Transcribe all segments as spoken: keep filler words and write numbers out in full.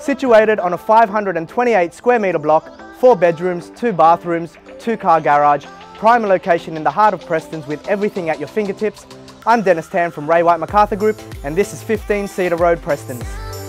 Situated on a five hundred twenty-eight square metre block, four bedrooms, two bathrooms, two car garage, prime location in the heart of Prestons with everything at your fingertips. I'm Dennis Tan from Ray White MacArthur Group, and this is fifteen Cedar Road, Prestons.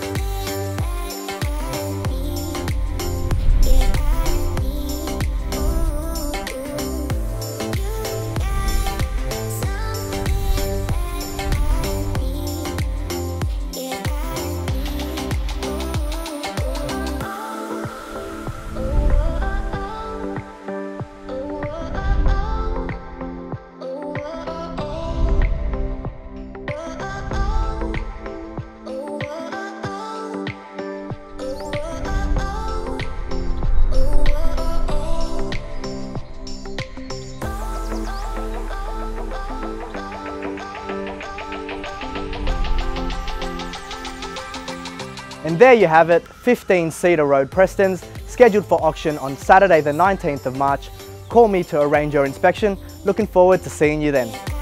And there you have it, fifteen Cedar Road, Prestons, scheduled for auction on Saturday the nineteenth of March. Call me to arrange your inspection. Looking forward to seeing you then.